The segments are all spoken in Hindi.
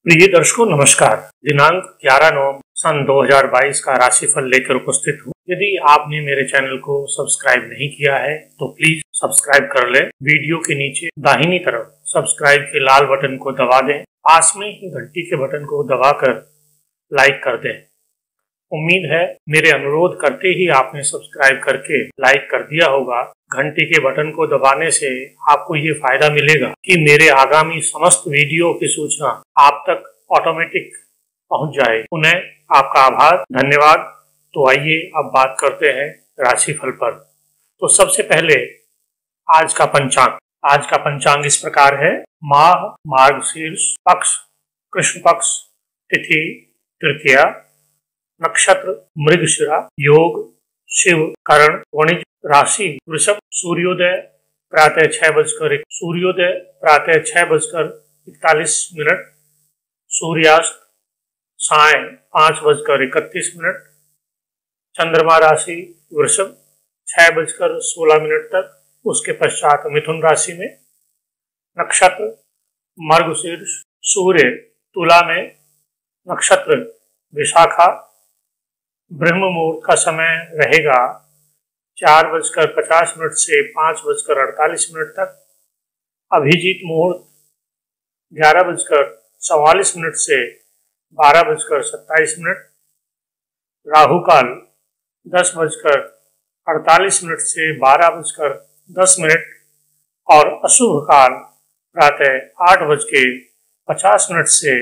प्रिय दर्शकों नमस्कार। दिनांक 11/9 सन 2022 का राशिफल लेकर उपस्थित हूँ। यदि आपने मेरे चैनल को सब्सक्राइब नहीं किया है तो प्लीज सब्सक्राइब कर लें। वीडियो के नीचे दाहिनी तरफ सब्सक्राइब के लाल बटन को दबा दें। पास में ही घंटी के बटन को दबाकर लाइक कर दें। उम्मीद है मेरे अनुरोध करते ही आपने सब्सक्राइब करके लाइक कर दिया होगा। घंटी के बटन को दबाने से आपको ये फायदा मिलेगा कि मेरे आगामी समस्त वीडियो की सूचना आप तक ऑटोमेटिक पहुंच जाए। पुनः आपका आभार, धन्यवाद। तो आइए अब बात करते हैं राशिफल पर। तो सबसे पहले आज का पंचांग इस प्रकार है। माह मार्गशीर्ष, पक्ष कृष्ण पक्ष, तिथि तृतीया, नक्षत्र मृगशिरा, योग शिव करण, वणिज, राशि वृषभ, सूर्योदय प्रातः 6:41, सूर्यास्त साय 5:31, चंद्रमा राशि वृषभ 6:16 तक, उसके पश्चात मिथुन राशि में, नक्षत्र मर्गशीर्ष, सूर्य तुला में, नक्षत्र विशाखा, ब्रह्म मुहूर्त का समय रहेगा 4:50 से 5:48 तक, अभिजीत मुहूर्त 11:44 से 12:27, राहु काल 10:48 से 12:10 और अशुभ काल प्रातः 8:50 से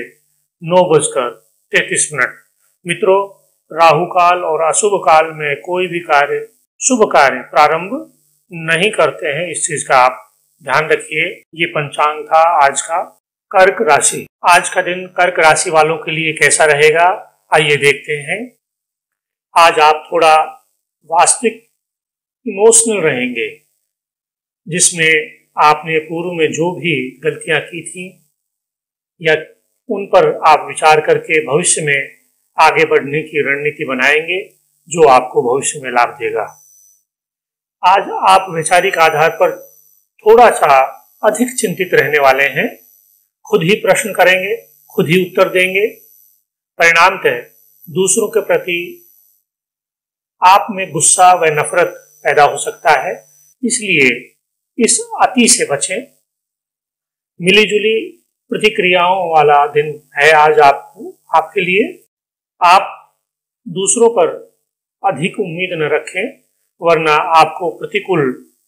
9:33। मित्रों, राहु काल और अशुभ काल में कोई भी शुभ कार्य प्रारंभ नहीं करते हैं। इस चीज का आप ध्यान रखिए। ये पंचांग था आज का। कर्क राशि, आज का दिन कर्क राशि वालों के लिए कैसा रहेगा आइए देखते हैं। आज आप थोड़ा वास्तविक इमोशनल रहेंगे, जिसमें आपने पूर्व में जो भी गलतियां की थी या उन पर आप विचार करके भविष्य में आगे बढ़ने की रणनीति बनाएंगे जो आपको भविष्य में लाभ देगा। आज आप वैचारिक आधार पर थोड़ा सा अधिक चिंतित रहने वाले हैं। खुद ही प्रश्न करेंगे, खुद ही उत्तर देंगे। परिणामतः दूसरों के प्रति आप में गुस्सा व नफरत पैदा हो सकता है, इसलिए इस अति से बचें। मिलीजुली प्रतिक्रियाओं वाला दिन है आज आपके लिए। आप दूसरों पर अधिक उम्मीद न रखें, वरना आपको प्रतिकूल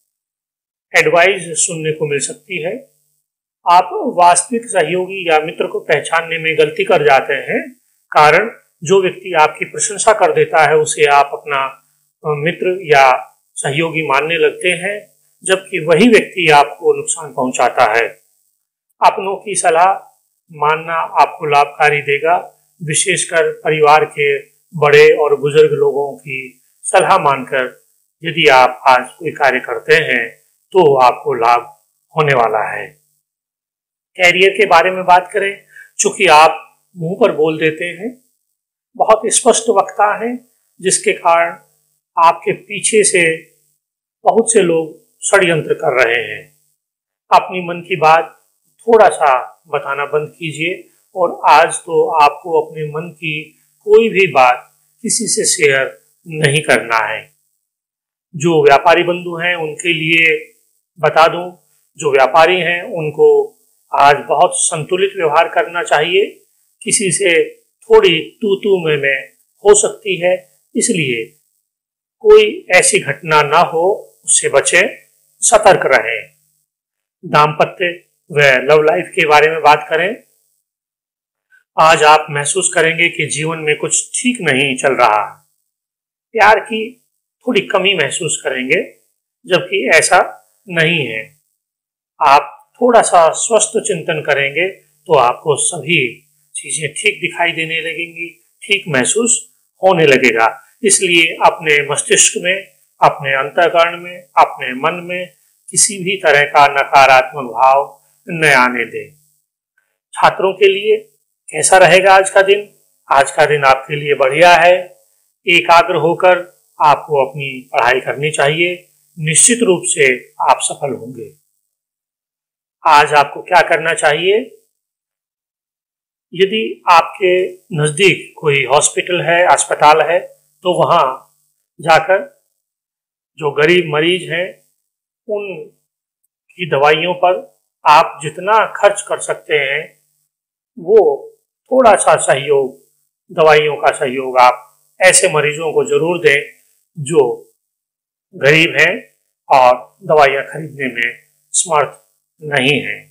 एडवाइस सुनने को मिल सकती है। आप वास्तविक सहयोगी या मित्र को पहचानने में गलती कर जाते हैं। कारण जो व्यक्ति आपकी प्रशंसा कर देता है उसे आप अपना मित्र या सहयोगी मानने लगते हैं, जबकि वही व्यक्ति आपको नुकसान पहुंचाता है। अपनों की सलाह मानना आपको लाभकारी देगा। विशेषकर परिवार के बड़े और बुजुर्ग लोगों की सलाह मानकर यदि आप आज कोई कार्य करते हैं तो आपको लाभ होने वाला है। कैरियर के बारे में बात करें, चूंकि आप मुंह पर बोल देते हैं, बहुत स्पष्ट वक्ता हैं, जिसके कारण आपके पीछे से बहुत से लोग षड्यंत्र कर रहे हैं। अपनी मन की बात थोड़ा सा बताना बंद कीजिए और आज तो आपको अपने मन की कोई भी बात किसी से शेयर नहीं करना है। जो व्यापारी बंधु हैं उनके लिए बता दूं, जो व्यापारी हैं उनको आज बहुत संतुलित व्यवहार करना चाहिए। किसी से थोड़ी तू में हो सकती है, इसलिए कोई ऐसी घटना ना हो, उससे बचें, सतर्क रहें। दाम्पत्य व लव लाइफ के बारे में बात करें, आज आप महसूस करेंगे कि जीवन में कुछ ठीक नहीं चल रहा। प्यार की थोड़ी कमी महसूस करेंगे, जबकि ऐसा नहीं है। आप थोड़ा सा स्वस्थ चिंतन करेंगे तो आपको सभी चीजें ठीक दिखाई देने लगेंगी, ठीक महसूस होने लगेगा। इसलिए अपने मस्तिष्क में, अपने अंतःकरण में, अपने मन में किसी भी तरह का नकारात्मक भाव न आने दें। छात्रों के लिए कैसा रहेगा आज का दिन? आज का दिन आपके लिए बढ़िया है। एकाग्र होकर आपको अपनी पढ़ाई करनी चाहिए। निश्चित रूप से आप सफल होंगे। आज आपको क्या करना चाहिए? यदि आपके नज़दीक कोई हॉस्पिटल है, अस्पताल है, तो वहाँ जाकर जो गरीब मरीज हैं उनकी दवाइयों पर आप जितना खर्च कर सकते हैं वो थोड़ा सा सहयोग, दवाइयों का सहयोग आप ऐसे मरीजों को जरूर दें जो गरीब हैं और दवाइयाँ खरीदने में समर्थ नहीं हैं।